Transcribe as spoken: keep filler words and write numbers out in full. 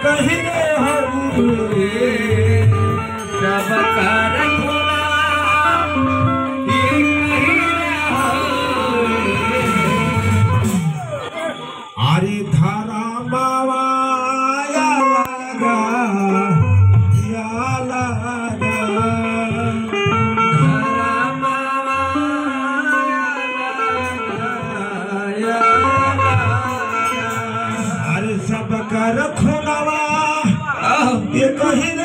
कहीं सब कर अरे धारा माया लगा या लगा धारा माया लगा या लगा अरे सब कर खुलवा ये कहीं